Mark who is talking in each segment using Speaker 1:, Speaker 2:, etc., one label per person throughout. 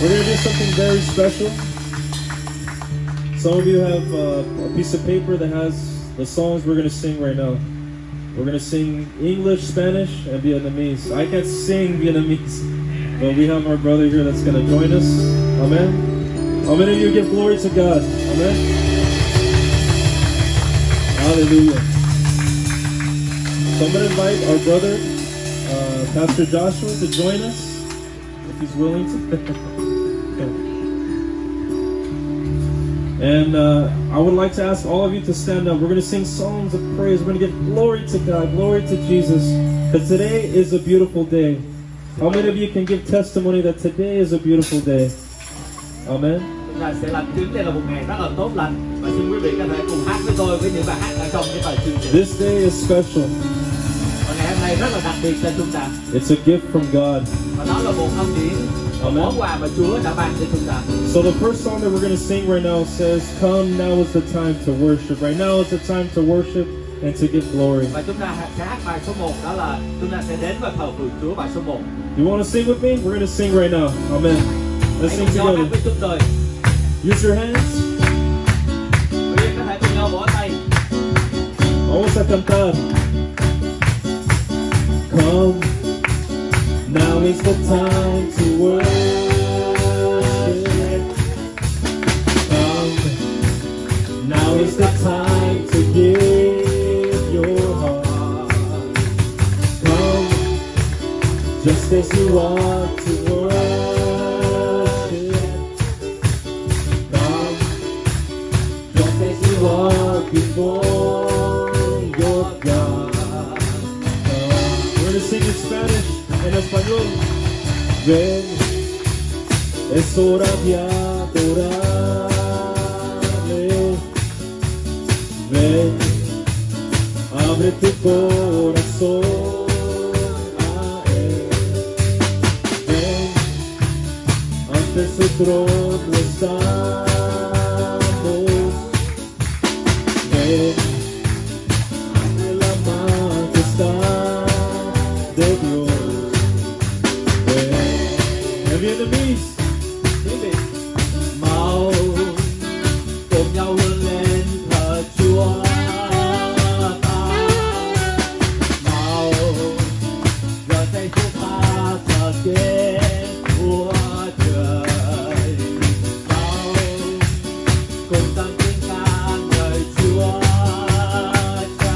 Speaker 1: We're going to do something very special. Some of you have a piece of paper that has the songs we're going to sing right now. We're going to sing English, Spanish, and Vietnamese. I can't sing Vietnamese, but we have our brother here that's going to join us. Amen. How many of you give glory to God? Amen. Hallelujah. So I'm going to invite our brother, Pastor Joshua, to join us, if he's willing to. And I would like to ask all of you to stand up. We're going to sing songs of praise. We're going to give glory to God, glory to Jesus. Because today is a beautiful day. How many of you can give testimony that today is a beautiful day? Amen.
Speaker 2: Sẽ làm chứng đây là một ngày rất là tốt lành, và xin quý vị có thể cùng hát với tôi với những bài hát ở trong cái bài chương trình.
Speaker 1: This day is special.
Speaker 2: Và ngày hôm nay rất là đặc biệt cho chúng ta.
Speaker 1: It's a gift from God.
Speaker 2: Và đó là một ân điển, một món quà mà Chúa đã ban cho chúng ta.
Speaker 1: So the first song that we're going to sing right now says, "Come, now is the time to worship." Right now is the time to worship and to give glory.
Speaker 2: Và chúng ta sẽ hát bài số 1, đó là chúng ta sẽ đến và thờ phượng Chúa, bài số 1.
Speaker 1: You want to sing with me? We're going to sing right now. Amen. Let's sing together.
Speaker 2: Hát với chúng tôi.
Speaker 1: Use your hands.
Speaker 2: Quý vị có thể cùng nhau vỗ tay.
Speaker 1: Vamos a cantar. Come, now is the time to worship. Come, now is the time to give your heart. Come, just as you are to worship. Come, just as you are before your God. We're going to sing in Spanish, en español. Ven, es hora de adorarle. Ven, abre tu corazón a Él. Ven, ante su trono estamos. Ven, ante la majestad de Dios. Ven, en Vietnamese.
Speaker 2: Mau cùng nhau vươn lên thờ Chúa ta. Mau giờ đây chúng ta chờ kết của trời. Mau cùng tăng tiếng ca ngợi Chúa Cha.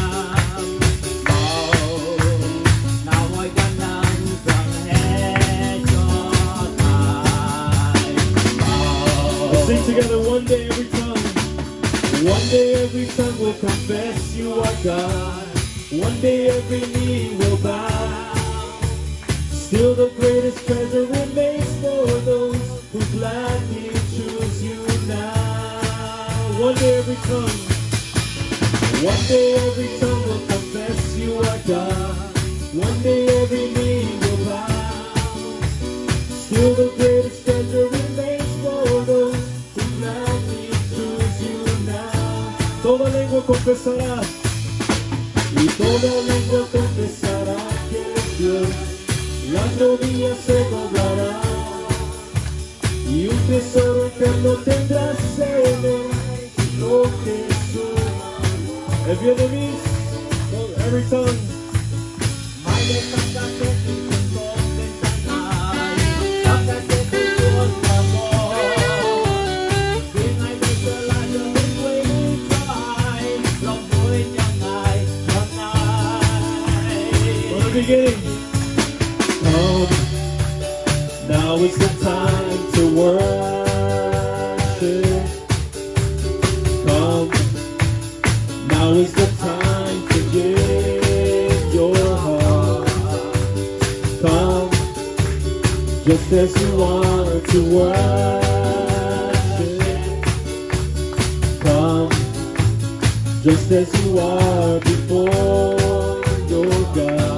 Speaker 2: Mau nào mọi can năng dâng hết cho Ngài.
Speaker 1: Let's sing together one day every tongue. One day every tongue will confess you are God. One day every knee will bow. Still the greatest treasure remains for those who gladly choose you now. One day every tongue. One day every tongue will confess you are God. One day every knee will bow. Still the greatest treasure remains for those who gladly choose you now. Toda lengua confesará, y toda lengua confesará que es Dios. Las rodillas se doblarán, y un tesoro eterno tendrás en él. Oh Jesús. En Vietnamese, every tongue. Beginning. Come, now is the time to worship. Come, now is the time to give your heart. Come, just as you are to worship. Come, just as you are before your God.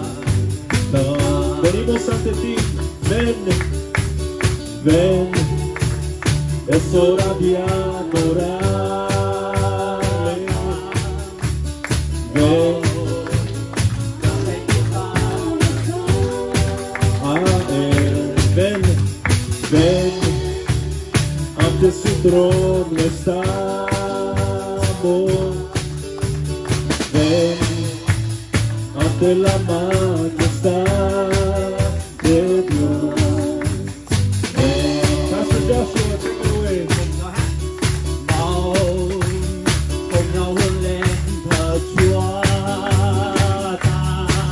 Speaker 1: Venimos ante ti, ven, ven, es hora de adorarle. Ven, a Él, ven, ven. ante su trono estamos. Ven ante la majestad de Dios. Pastor Joshua, take it away.
Speaker 2: Mau cùng nhau vươn lên thờ Chúa ta.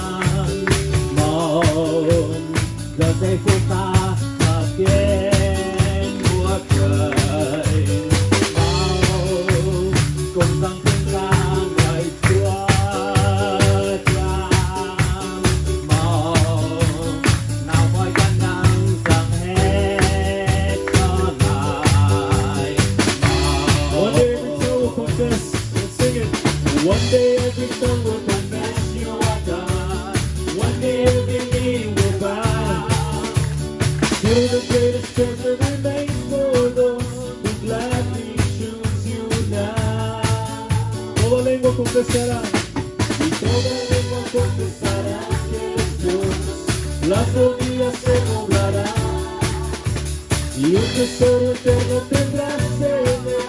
Speaker 2: Mau giờ giây phút ta thờ kiến Chúa trời. Mau cùng dâng tiếng ca ngợi Chúa Cha. Mau nào mọi can năng dâng hết cho Ngài.
Speaker 1: One day every tongue will confess. Let's sing it. One day every tongue will confess you are God. One day every knee will bow. Still the greatest treasure remains for those who gladly choose you now. Toda lengua confesará. Y toda lengua confesará que eres Dios. Las rodillas se doblarán. Y un tesoro eterno tendrás en él.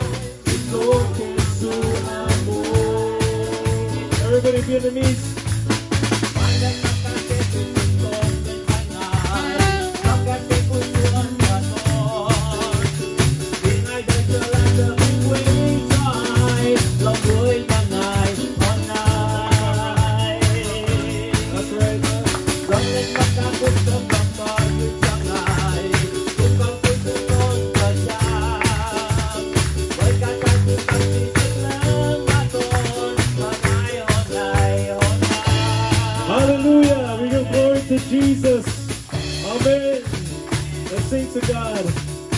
Speaker 1: Everybody Vietnamese. That's right. Hallelujah. We give glory to Jesus. Amen. Let's sing to God.